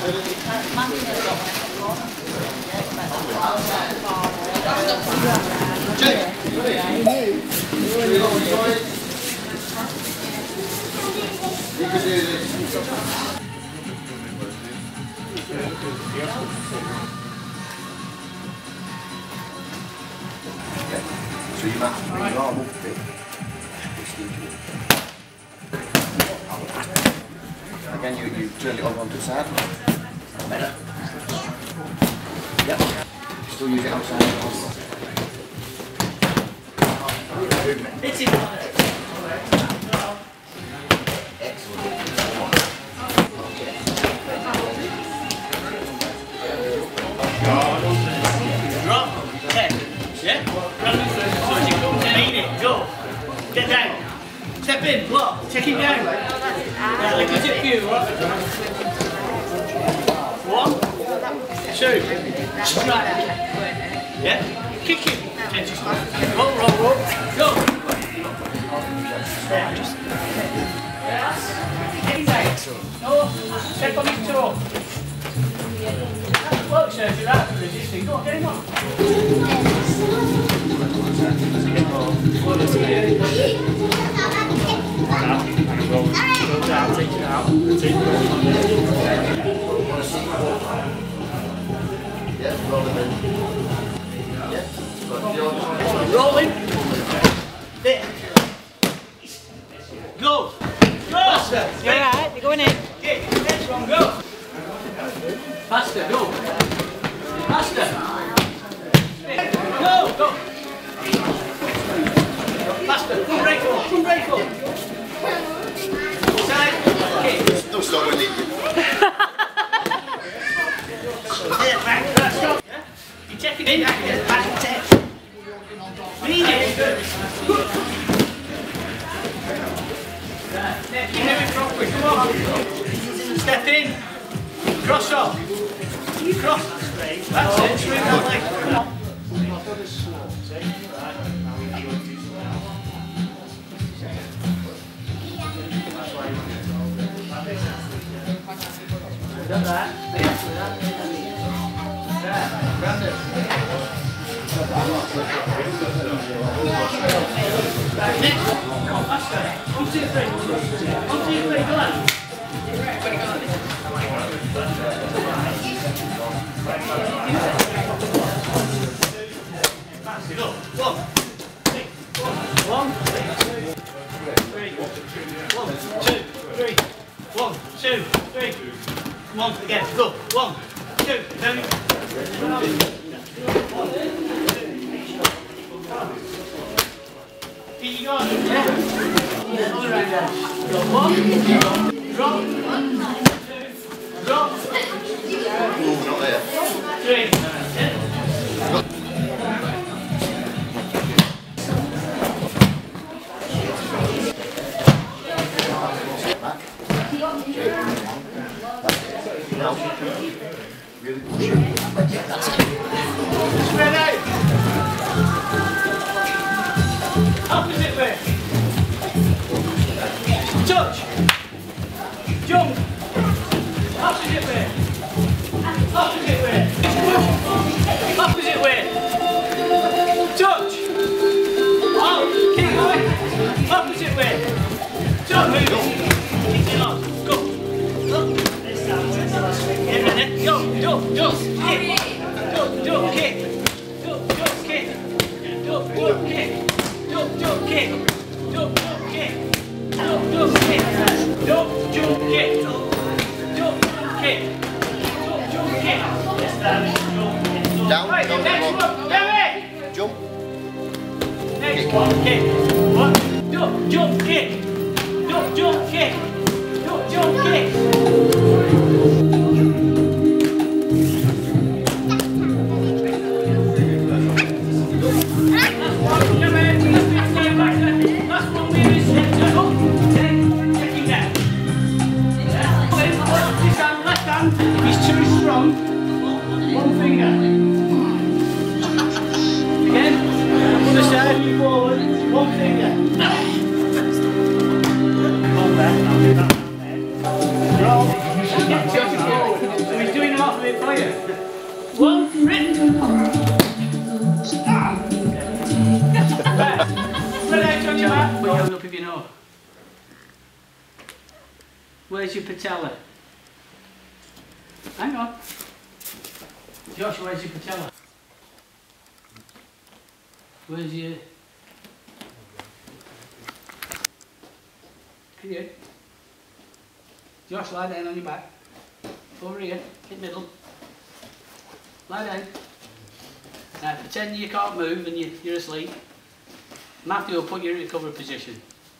So you must be normal. Again, you turn it over onto the side. Better. Yep. Still use it outside. It's in. Drop. Check. Yeah? Run it first. So as you come down, lean it. Go. Get down. Step in. Block. Check him down. Yeah, like a tip view. 1, 2. Yeah? Kick him. Roll, roll, roll. Go. No, step on his toe. That's work, Sergio. That's resisting. Go on, get him on. Roll down, take it out. Take it out. Rolling. There. Go. Go. Faster. You're alright, you're going in. Okay, next one, go. Faster, go. Faster. Go, go. Faster. Full break up. Full break up. Side. Okay. Don't stop when you. There, back. Stop. You check it in. Back and check. Lean it. Next, you have it properly. Come on. Step in. Cross off. Cross. That's it. Swing that leg. Come on. Done that. Grab it. Next. Come on, faster. 1, 2, 3. 1, 2, 3, go on. Faster, go. 1, 6, 1, 6, 3, 1, 2, 3. 1, 2, 3. Come on, again, go. 1, 2, down. Here you go. Yeah. All right there. Go 1, drop, 2, drop, 3. Spread out. Opposite way. Touch. Jump. Opposite way. Opposite way. Opposite way. Touch. Out. Keep going. Opposite way. Touch. Keep it on. Go. Get ready. Go. Go. Go. Kick. Go. Go. Kick. Go. Go. Kick. Go. Go. Kick. Jump, jump, kick. Jump, jump, kick. Jump, jump, kick. Jump, jump, kick. Jump, jump, kick. Jump, jump, kick. Yes, that is jump. Down, right, down, next down, one. Gary. Jump. Next one, kick. 1, jump, jump, kick. Jump, jump, kick. Jump, jump, kick. He's too strong. 1 finger. Again. Other side, forward. 1 finger. that, put your hand up if you know. Where's your patella? Hang on. Josh, where's your patella? Where's your... Here. Josh, lie down on your back. Over here, hit middle. Lie down. Now pretend you can't move and you're asleep. Matthew will put you in recovery position.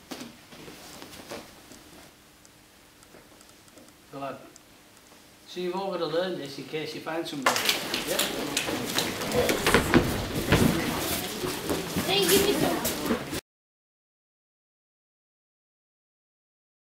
Go on. So you've all got to learn this in case you find somebody. Yeah? Then give me some.